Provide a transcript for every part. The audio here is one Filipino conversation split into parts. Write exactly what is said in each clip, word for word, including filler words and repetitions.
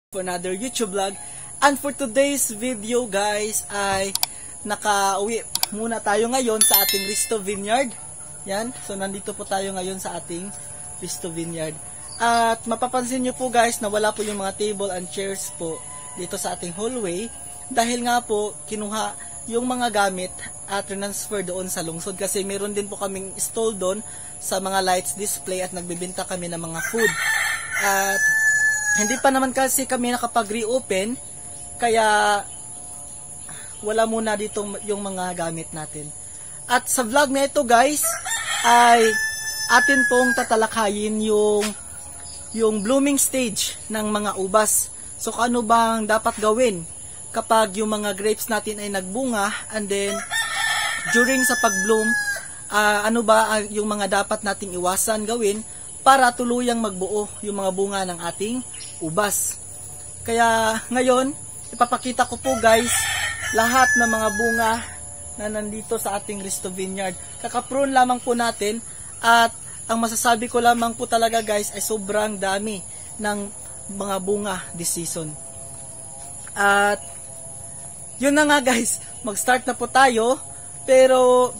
For another YouTube vlog. And for today's video guys ay naka-uwi muna tayo ngayon sa ating Risto Vineyard. Yan, so nandito po tayo ngayon sa ating Risto Vineyard. At mapapansin nyo po guys na wala po yung mga table and chairs po dito sa ating hallway. Dahil nga po kinuha yung mga gamit at transfer doon sa lungsod. Kasi meron din po kaming stall doon sa mga lights display at nagbibenta kami ng mga food. At hindi pa naman kasi kami nakapag-reopen, kaya wala muna dito yung mga gamit natin. At sa vlog na ito guys, ay atin pong tatalakayin yung, yung blooming stage ng mga ubas. So ano bang dapat gawin kapag yung mga grapes natin ay nagbunga, and then during sa pag-bloom, uh, ano ba yung mga dapat nating iwasan gawin para tuluyang magbuo yung mga bunga ng ating ubas. Kaya ngayon, ipapakita ko po guys lahat ng mga bunga na nandito sa ating Risto Vineyard. Kakaprune lamang po natin at ang masasabi ko lamang po talaga guys ay sobrang dami ng mga bunga this season. At yun na nga guys, mag-start na po tayo. Pero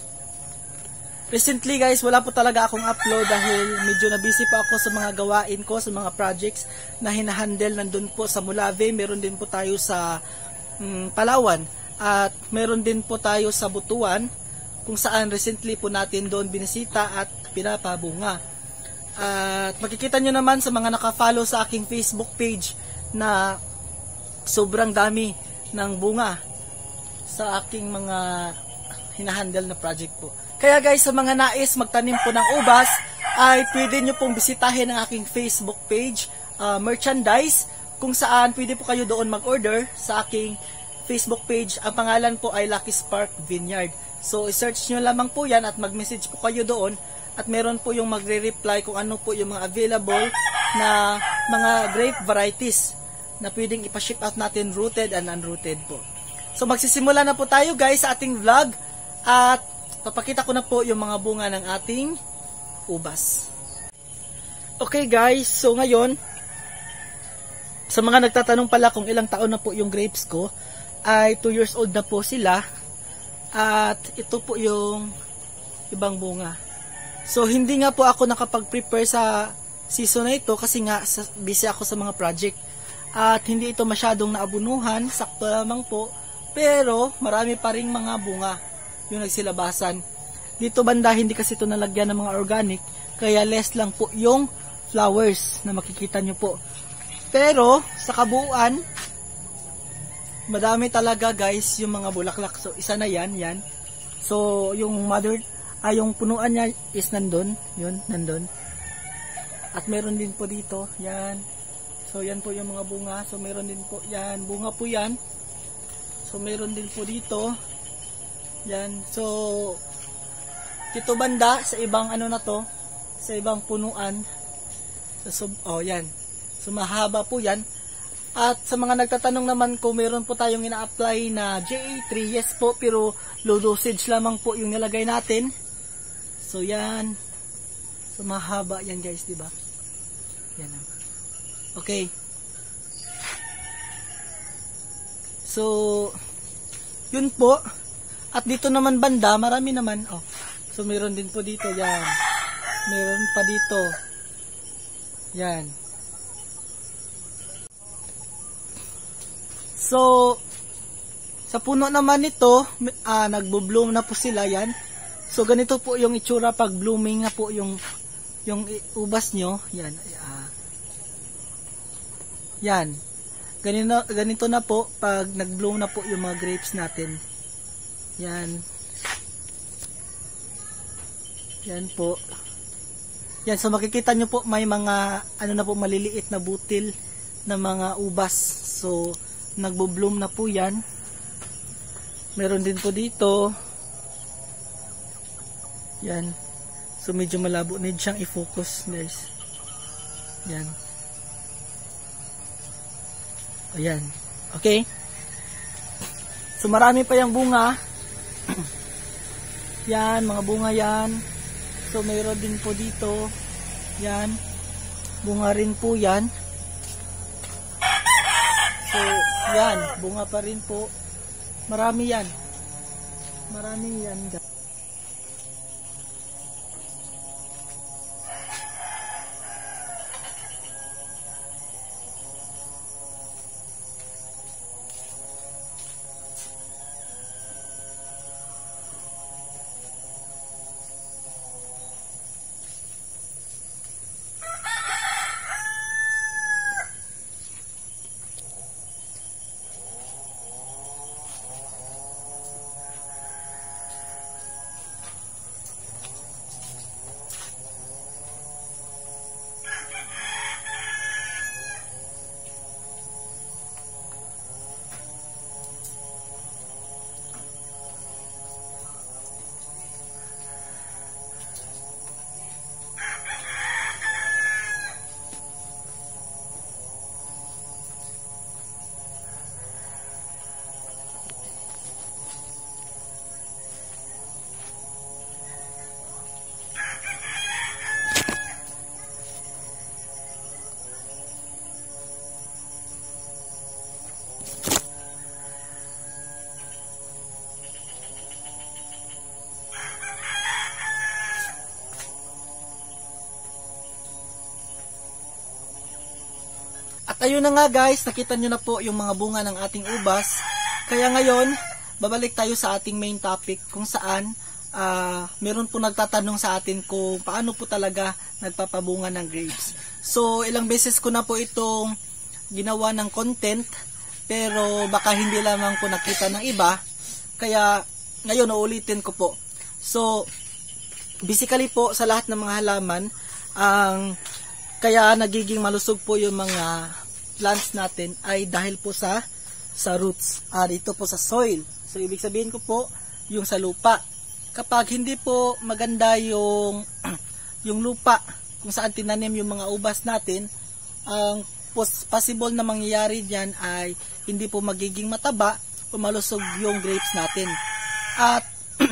recently guys, wala po talaga akong upload dahil medyo na busy pa ako sa mga gawain ko, sa mga projects na hinahandle nandun po sa Mulave. Meron din po tayo sa um, Palawan at meron din po tayo sa Butuan kung saan recently po natin doon binisita at pinapabunga. At makikita nyo naman sa mga nakafollow sa aking Facebook page na sobrang dami ng bunga sa aking mga hinahandle na project po. Kaya guys, sa mga nais magtanim po ng ubas, ay pwede nyo pong bisitahin ang aking Facebook page, uh, merchandise, kung saan pwede po kayo doon mag-order sa aking Facebook page. Ang pangalan po ay Lucky Spark Vineyard. So, i-search nyo lamang po yan at mag-message po kayo doon at meron po yung magre-reply kung ano po yung mga available na mga grape varieties na pwedeng ipaship out natin, rooted and unrooted po. So, magsisimula na po tayo guys sa ating vlog at papakita ko na po yung mga bunga ng ating ubas. Okay guys, so ngayon, sa mga nagtatanong pala kung ilang taon na po yung grapes ko, ay two years old na po sila. At ito po yung ibang bunga. So hindi nga po ako nakapag-prepare sa season na ito kasi nga busy ako sa mga project. At hindi ito masyadong naabunuhan, sakto lamang po. Pero marami pa ring mga bunga yung nagsilabasan. Dito banda hindi kasi ito nalagyan ng mga organic, kaya less lang po yung flowers na makikita nyo po. Pero sa kabuuan, madami talaga guys yung mga bulaklak. So isa na yan, yan. So yung mother, ay yung punuan niya is nandun, yun, nandun. At meron din po dito, yan. So yan po yung mga bunga. So meron din po, yan, bunga po yan. So meron din po dito. Yan. So dito banda sa ibang ano na to, sa ibang punuan. So, oh yan. So mahaba po yan. At sa mga nagtatanong naman kung meron po tayong ina-apply na J A three, yes po, pero low dosage lamang po yung nilagay natin. So yan. So mahaba yan guys, di ba? Yan. Okay. So yun po. At dito naman banda, marami naman. Oh. So meron din po dito, yan. Meron pa dito. Yan. So sa puno naman nito, ah, nagbo-bloom na po sila, yan. So ganito po yung itsura pag blooming na po yung yung ubas nyo, yan. Ah. Yan. Ganito, ganito na po pag nag-bloom na po yung mga grapes natin. Yan. Yan po. Yan, so makikita nyo po may mga ano na po, maliliit na butil na mga ubas. So nagbo-bloom na po yan. Meron din po dito. Yan. So medyo malabo, need siyang i-focus guys. Yan. Ayan. Okay. So marami pa yung bunga. Yan, mga bunga yan. So mayroon din po dito. Yan. Bunga rin po yan. So, yan, bunga pa rin po. Marami yan. Marami yan, guys. At ayun na nga guys, nakita nyo na po yung mga bunga ng ating ubas. Kaya ngayon, babalik tayo sa ating main topic kung saan uh, meron po nagtatanong sa atin kung paano po talaga nagpapabunga ng grapes. So ilang beses ko na po itong ginawa ng content, pero baka hindi lamang po nakita ng iba. Kaya ngayon uulitin ko po. So basically po sa lahat ng mga halaman, ang kaya nagiging malusog po yung mga plants natin ay dahil po sa sa roots. Ah, dito po sa soil. So ibig sabihin ko po yung sa lupa. Kapag hindi po maganda yung yung lupa kung saan tinanim yung mga ubas natin, ang possible na mangyayari diyan ay hindi po magiging mataba o malusog yung grapes natin. At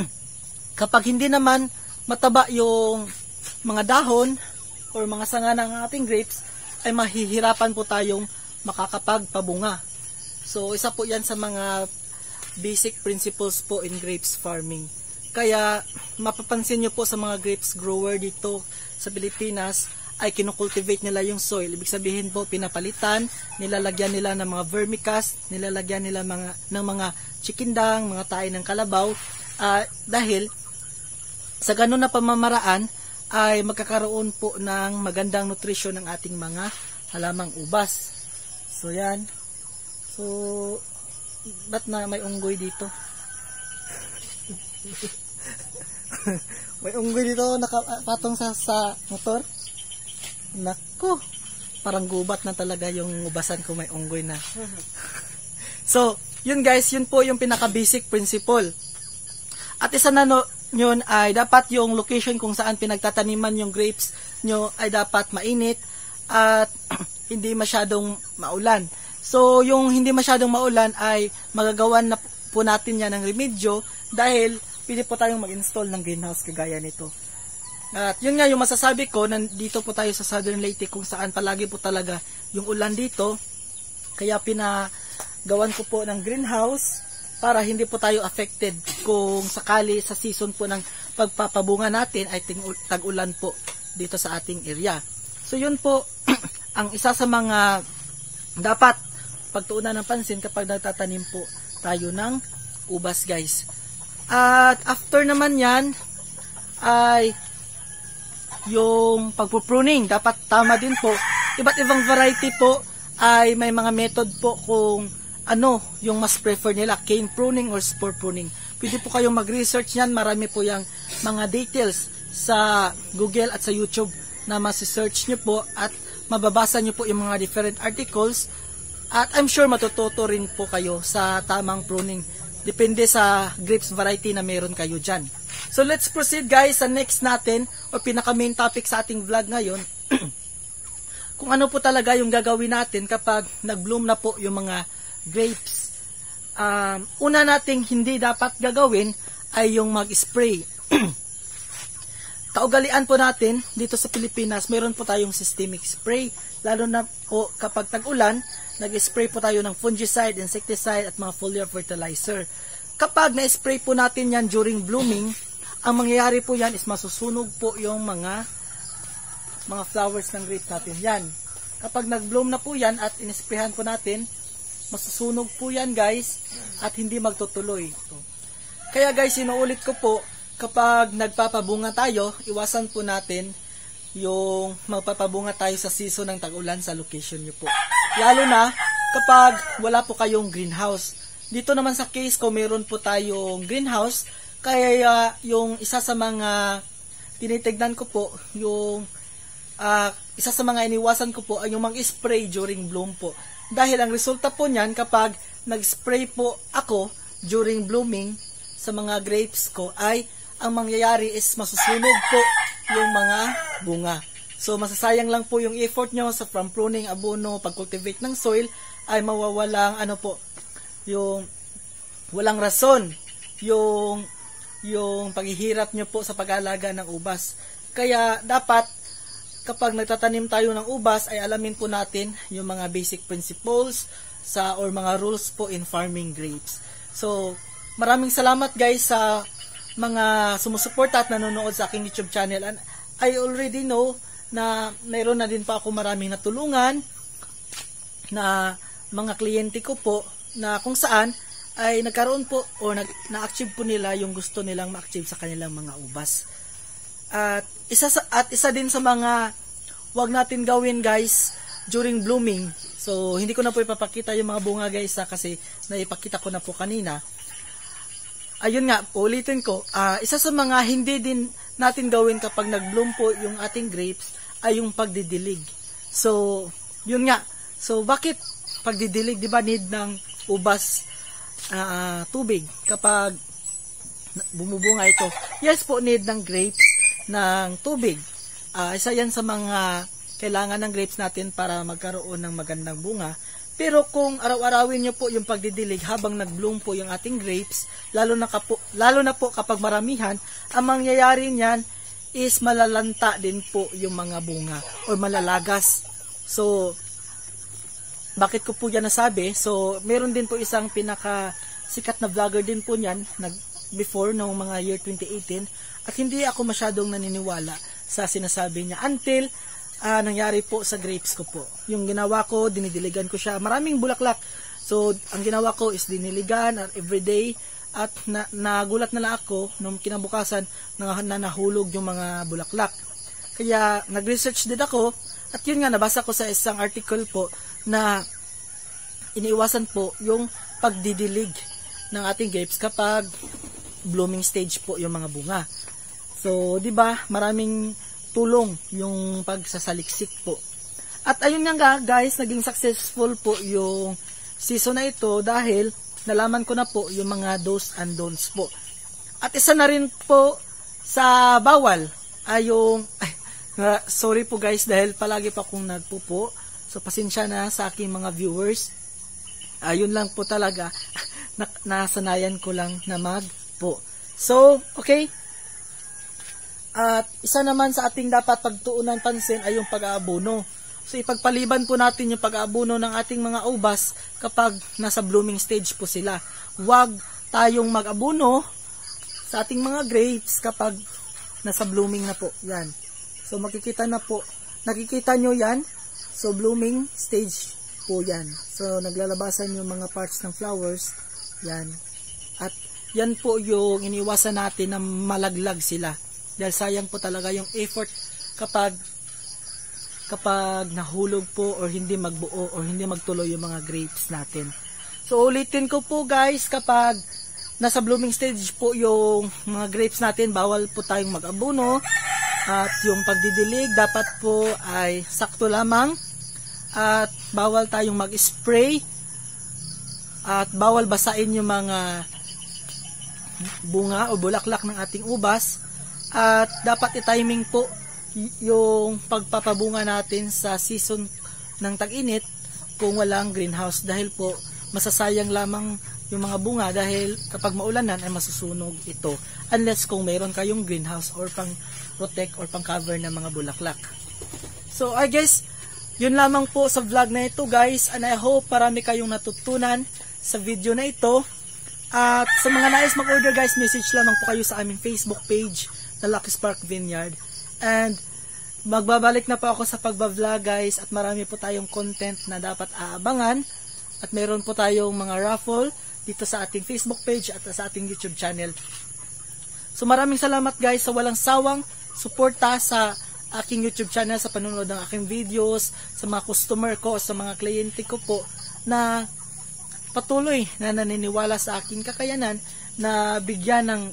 kapag hindi naman mataba yung mga dahon or mga sanga ng ating grapes, ay mahihirapan po tayong makakapagpabunga. So isa po yan sa mga basic principles po in grapes farming. Kaya mapapansin nyo po sa mga grapes grower dito sa Pilipinas ay kinukultivate nila yung soil. Ibig sabihin po pinapalitan, nilalagyan nila ng mga vermicast, nilalagyan nila mga, ng mga chikindang, mga tae ng kalabaw, uh, dahil sa ganun na pamamaraan ay magkakaroon po ng magandang nutrisyon ng ating mga halamang ubas. So yan. So ba't na may unggoy dito? May unggoy dito nakapatong sa, sa motor. Nako, parang gubat na talaga yung ubasan ko, may unggoy na. So yun guys, yun po yung pinaka basic principle. At isa na no, yun ay dapat yung location kung saan pinagtataniman yung grapes nyo ay dapat mainit at hindi masyadong maulan. So yung hindi masyadong maulan ay magagawan na po natin yan ng remedyo dahil pwede po tayong mag-install ng greenhouse kagaya nito. At yun nga yung masasabi ko, nandito po tayo sa Southern Leyte kung saan palagi po talaga yung ulan dito. Kaya pinagawan ko po ng greenhouse para hindi po tayo affected kung sakali sa season po ng pagpapabunga natin ay tag-ulan po dito sa ating area. So yun po ang isa sa mga dapat pagtuunan ng pansin kapag nagtatanim po tayo ng ubas guys. At after naman yan ay yung pagpupruning, dapat tama din po. Iba't ibang variety po ay may mga method po kung ano yung mas prefer nila, cane pruning or spore pruning. Pwede po kayong mag-research yan, marami po yung mga details sa Google at sa YouTube na masi-search nyo po at mababasa nyo po yung mga different articles at I'm sure matututo rin po kayo sa tamang pruning. Depende sa grapes variety na meron kayo dyan. So let's proceed guys sa next natin o pinaka main topic sa ating vlog ngayon. Kung ano po talaga yung gagawin natin kapag nag-bloom na po yung mga grapes. Um, una nating hindi dapat gagawin ay yung mag-spray. kaugalian po natin dito sa Pilipinas, mayroon po tayong systemic spray. Lalo na po kapag tag-ulan, nag-spray po tayo ng fungicide, insecticide at mga foliar fertilizer. Kapag na-spray po natin yan during blooming, ang mangyayari po yan is masusunog po yung mga mga flowers ng grapes natin yan. Kapag nag-bloom na po yan at in-sprayhan po natin, masusunog po yan guys at hindi magtutuloy. Kaya guys, sinuulit ko po, kapag nagpapabunga tayo, iwasan po natin yung magpapabunga tayo sa season ng tag-ulan sa location nyo po. Lalo na kapag wala po kayong greenhouse. Dito naman sa case ko, meron po tayong greenhouse. Kaya uh, yung isa sa mga tinitignan ko po, yung uh, isa sa mga iniwasan ko po ay yung mag-spray during bloom po. Dahil ang resulta po niyan, kapag nag-spray po ako during blooming sa mga grapes ko, ay ang mangyayari is masusunog po yung mga bunga. So masasayang lang po yung effort nyo sa from pruning, abono, pag-cultivate ng soil, ay mawawalang ano po, yung walang rason, yung yung paghihirap nyo po sa pag-aalaga ng ubas. Kaya dapat kapag nagtatanim tayo ng ubas ay alamin po natin yung mga basic principles sa or mga rules po in farming grapes. So maraming salamat guys sa mga sumusuporta at nanonood sa aking YouTube channel, and I already know na mayroon na din pa ako maraming natulungan na mga kliyente ko po na kung saan ay nagkaroon po o nag, na-achieve po nila yung gusto nilang ma-achieve sa kanilang mga ubas. At isa sa, at isa din sa mga wag natin gawin guys during blooming. So hindi ko na po ipapakita yung mga bunga guys ha, kasi naipakita ko na po kanina. Ayun nga, ulitin ko, uh, isa sa mga hindi din natin gawin kapag nag-bloom po yung ating grapes ay yung pagdidilig. So, yun nga. So, bakit pagdidilig, di ba, need ng ubas uh, tubig kapag bumubunga ito? Yes po, need ng grapes ng tubig. Uh, isa yan sa mga kailangan ng grapes natin para magkaroon ng magandang bunga. Pero kung araw-arawin nyo po yung pagdidilig habang nag-bloom po yung ating grapes, lalo na, kapo, lalo na po kapag maramihan, ang mangyayari niyan is malalanta din po yung mga bunga o malalagas. So, bakit ko po yan nasabi? So, meron din po isang pinaka sikat na vlogger din po niyan nag, before noong mga year twenty eighteen, at hindi ako masyadong naniniwala sa sinasabi niya until Uh, nangyari po sa grapes ko po. Yung ginawa ko, dinidiligan ko siya. Maraming bulaklak. So, ang ginawa ko is diniligan at everyday. At na, nagulat na lang ako nung kinabukasan na, na nahulog yung mga bulaklak. Kaya, nag-research din ako. At yun nga, nabasa ko sa isang article po na iniiwasan po yung pagdidilig ng ating grapes kapag blooming stage po yung mga bunga. So, di ba, maraming tulong yung pagsasaliksik po. At ayun nga guys, naging successful po yung season na ito dahil nalaman ko na po yung mga do's and don'ts po. At isa na rin po sa bawal ay yung ay, sorry po guys dahil palagi pa akong nagpupo. So pasensya na sa aking mga viewers. Ayun lang po talaga. na, nasanayan ko lang na magpo. So, okay. At isa naman sa ating dapat pagtuunan pansin ay yung pag-aabono. So ipagpaliban po natin yung pag-aabono ng ating mga ubas kapag nasa blooming stage po sila. Huwag tayong mag-abono sa ating mga grapes kapag nasa blooming na po. Yan. So makikita na po. Nakikita nyo yan. So blooming stage po yan. So naglalabasan yung mga parts ng flowers. Yan. At yan po yung iniwasan natin na malaglag sila. Dahil sayang po talaga yung effort kapag kapag nahulog po or hindi magbuo or hindi magtuloy yung mga grapes natin. So ulitin ko po guys, kapag nasa blooming stage po yung mga grapes natin, bawal po tayong mag-abono at yung pagdidilig dapat po ay sakto lamang at bawal tayong mag-spray at bawal basain yung mga bunga o bulaklak ng ating ubas. At dapat i-timing po yung pagpapabunga natin sa season ng tag-init kung walang greenhouse. Dahil po masasayang lamang yung mga bunga dahil kapag maulanan ay masusunog ito unless kung mayroon kayong greenhouse or pang protect or pang cover ng mga bulaklak. So I guess yun lamang po sa vlog na ito guys, and I hope marami kayong natutunan sa video na ito. At sa mga nais mag-order guys, message lamang po kayo sa aming Facebook page na Lucky Spark Vineyard. And magbabalik na po ako sa pagbablog guys, at marami po tayong content na dapat aabangan. At meron po tayong mga raffle dito sa ating Facebook page at sa ating YouTube channel. So maraming salamat guys sa walang sawang suporta sa aking YouTube channel, sa panonood ng aking videos, sa mga customer ko, sa mga kliyente ko po na patuloy na naniniwala sa aking kakayanan na bigyan ng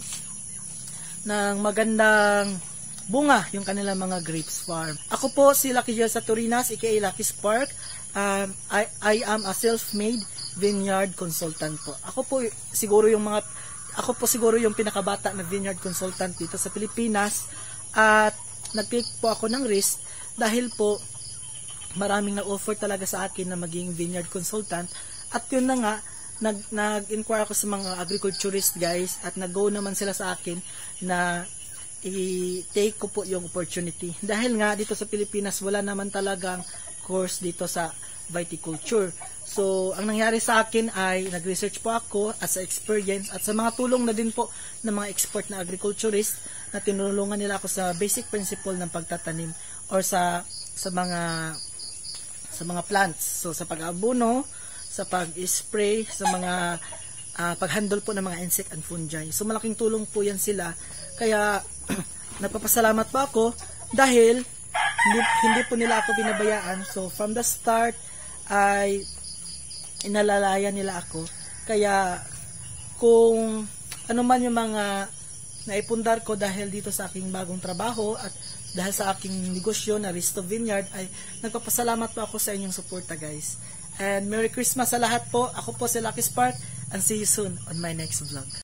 ng magandang bunga yung kanilang mga grapes farm. Ako po si Lucky Gel Saturinas, aka Lucky Spark. Um, I, I am a self-made vineyard consultant po. Ako po siguro yung mga ako po siguro yung pinakabata na vineyard consultant dito sa Pilipinas, at nag-take po ako ng risk dahil po maraming na-offer talaga sa akin na maging vineyard consultant. At yun na nga, nag, nag-inquire ako sa mga agriculturist guys, at nag-go naman sila sa akin na i-take ko po yung opportunity. Dahil nga dito sa Pilipinas wala naman talagang course dito sa viticulture. So ang nangyari sa akin ay nag-research po ako as a experience, at sa mga tulong na din po ng mga expert na agriculturist na tinulungan nila ako sa basic principle ng pagtatanim or sa sa mga sa mga plants. So sa pag-abuno, sa pag-spray, sa mga uh, pag-handle po ng mga insect and fungi. So malaking tulong po yan sila. Kaya nagpapasalamat po ako dahil hindi, hindi po nila ako binabayaan. So from the start ay inalalayan nila ako. Kaya kung ano man yung mga naipundar ko dahil dito sa aking bagong trabaho at dahil sa aking negosyo na Risto Vineyard, ay nagpapasalamat po ako sa inyong suporta guys. And Merry Christmas sa lahat po. Ako po si Lucky Spark, and see you soon on my next vlog.